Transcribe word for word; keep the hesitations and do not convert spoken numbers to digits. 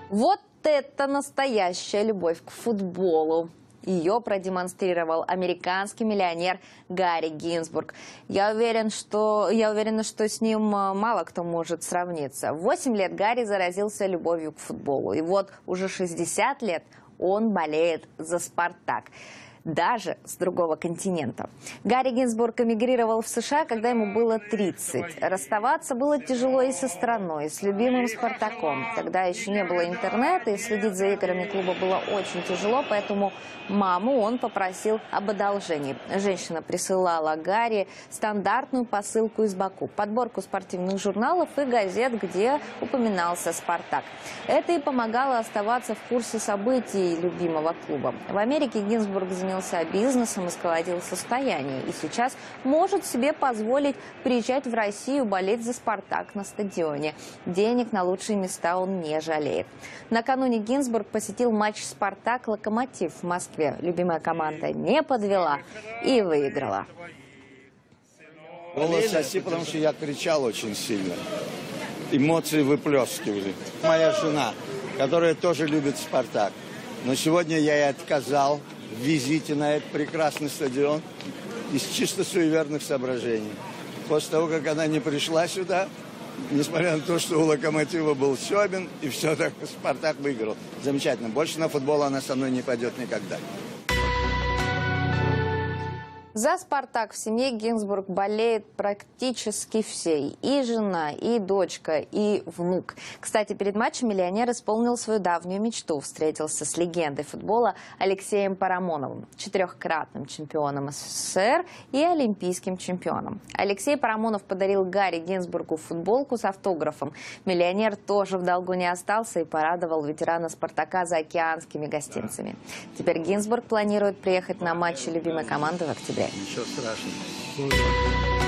Вот это настоящая любовь к футболу. Ее продемонстрировал американский миллионер Гарри Гинзбург. Я уверен, что, я уверена, что с ним мало кто может сравниться. В восемь лет Гарри заразился любовью к футболу. И вот уже шестьдесят лет он болеет за «Спартак». Даже с другого континента. Гарри Гинзбург эмигрировал в США, когда ему было тридцать. Расставаться было тяжело и со страной, и с любимым «Спартаком». Тогда еще не было интернета, и следить за играми клуба было очень тяжело, поэтому маму он попросил об одолжении. Женщина присылала Гарри стандартную посылку из Баку, подборку спортивных журналов и газет, где упоминался «Спартак». Это и помогало оставаться в курсе событий любимого клуба. В Америке Гинзбург занялся бизнесом и сколотил состояние. И сейчас может себе позволить приезжать в Россию, болеть за «Спартак» на стадионе. Денег на лучшие места он не жалеет. Накануне Гинзбург посетил матч «Спартак-Локомотив» в Москве. Любимая команда не подвела и выиграла. Голос оси, потому что я кричал очень сильно. Эмоции выплескивали. Моя жена, которая тоже любит «Спартак». Но сегодня я ей отказал в визите на этот прекрасный стадион из чисто суеверных соображений. После того, как она не пришла сюда, несмотря на то, что у «Локомотива» был Сёбин, и все так, «Спартак» выиграл. Замечательно. Больше на футбол она со мной не пойдет никогда. За «Спартак» в семье Гинзбург болеет практически все. И жена, и дочка, и внук. Кстати, перед матчем миллионер исполнил свою давнюю мечту. Встретился с легендой футбола Алексеем Парамоновым, четырехкратным чемпионом СССР и олимпийским чемпионом. Алексей Парамонов подарил Гарри Гинзбургу футболку с автографом. Миллионер тоже в долгу не остался и порадовал ветерана «Спартака» заокеанскими гостинцами. Теперь Гинзбург планирует приехать на матчи любимой команды в октябре. Ничего страшного.